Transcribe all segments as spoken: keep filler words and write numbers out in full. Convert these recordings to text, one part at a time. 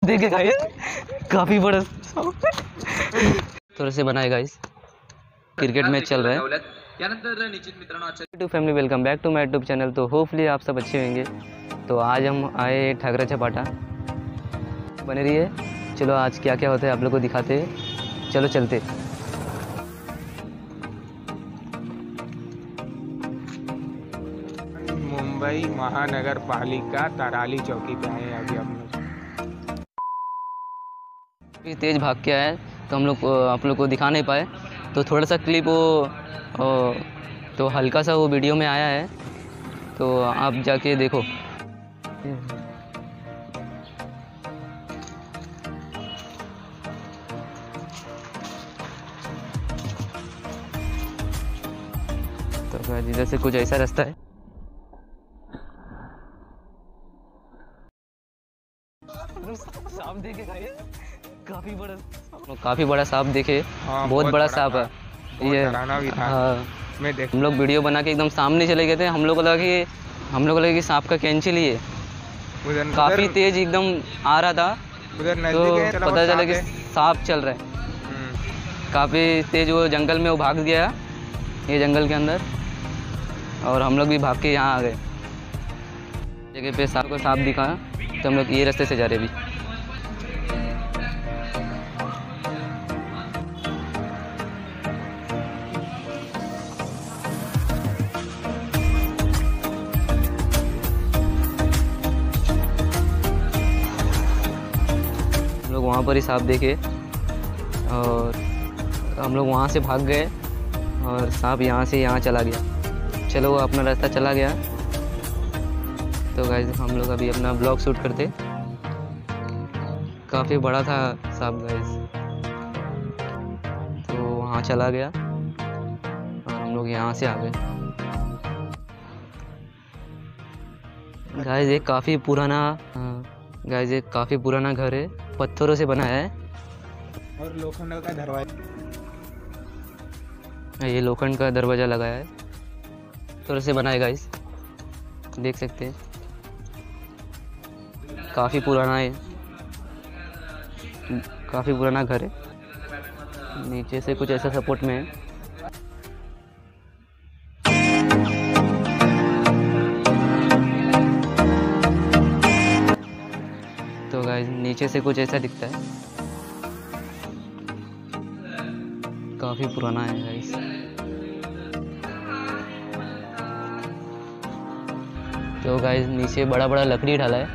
देखे गाइस, काफी बड़ा थोड़े से बनाए गाइस। क्रिकेट मैच चल रहा है। To family, welcome back to my YouTube channel. तो होपफुली आप सब अच्छे होंगे। तो आज हम आए ठाकरा चपाटा, बने रहिए। चलो आज क्या क्या होता है आप लोग को दिखाते हैं। चलो चलते। मुंबई महानगर पालिका तराली चौकी पे आए अभी हम लोग। तेज भाग के आए तो हम लोग आप लोग को दिखा नहीं पाए, तो थोड़ा सा क्लिप वो ओ, तो हल्का सा वो वीडियो में आया है, तो आप जाके देखो। तो इधर से कुछ ऐसा रास्ता है। सांप देखे काफी बड़ा काफी बड़ा सांप देखे। हाँ, बहुत, बहुत बड़ा सांप है ये। भी था। हाँ, मैं देख हम लोग वीडियो बना के एकदम सामने चले गए थे। हम लोग को लगा कि हम लोग को लगा कि सांप का कैंची लिए, काफी तेज एकदम आ रहा था। उधर तो पता चला कि है। सांप चल रहा है काफी तेज। वो जंगल में वो भाग गया, ये जंगल के अंदर, और हम लोग भी भाग के यहाँ आ गए। जगह पे सांप को सांप दिखा, तो हम लोग ये रास्ते से जा रहे अभी। हम लोग वहाँ पर ही सांप देखे और हम लोग वहाँ से भाग गए और सांप यहाँ से यहाँ चला गया। चलो वो अपना रास्ता चला गया। तो गाइस हम लोग अभी अपना ब्लॉग शूट करते। काफ़ी बड़ा था सांप गाइस, तो वहाँ चला गया और हम लोग यहाँ से आ गए। गाइस ये काफ़ी पुराना गाइस ये काफ़ी पुराना घर है, पत्थरों से बना है और लोखंड का दरवाजा। ये लोखंड का दरवाज़ा लगाया है, पत्थरों से बना है गाइस, देख सकते हैं। काफ़ी पुराना है, काफ़ी पुराना घर है। नीचे से कुछ ऐसा सपोर्ट में है। तो गाइस नीचे से कुछ ऐसा दिखता है, काफ़ी पुराना है गाइस। तो गाइस नीचे बड़ा बड़ा लकड़ी डाला है।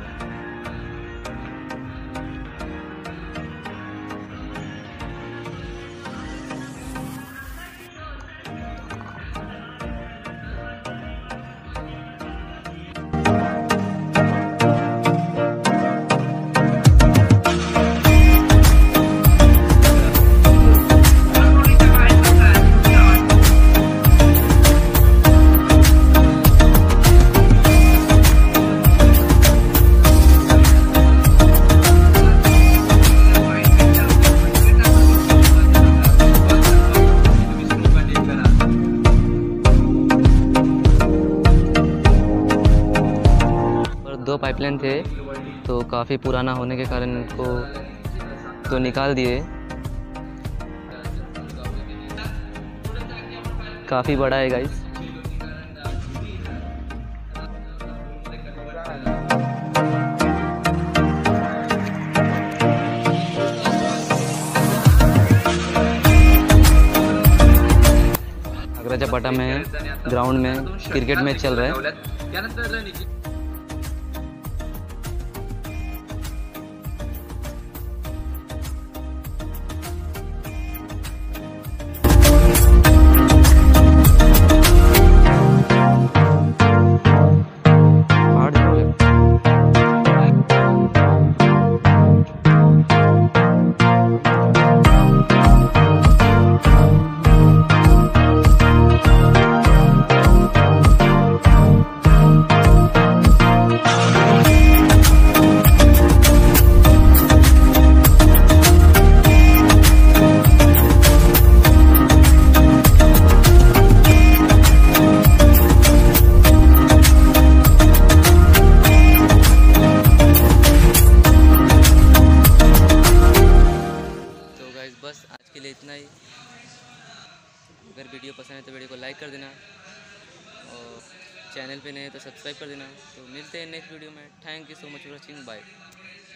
दो पाइपलाइन थे, तो काफ़ी पुराना होने के कारण इनको तो निकाल दिए। काफ़ी बड़ा है गाइस। ठाकरा चपाटा में ग्राउंड में क्रिकेट मैच चल रहा है। इतना ही। अगर वीडियो पसंद है तो वीडियो को लाइक कर देना और चैनल पे नए हैं तो सब्सक्राइब कर देना। तो मिलते हैं नेक्स्ट वीडियो में। Thank you so much for watching, bye.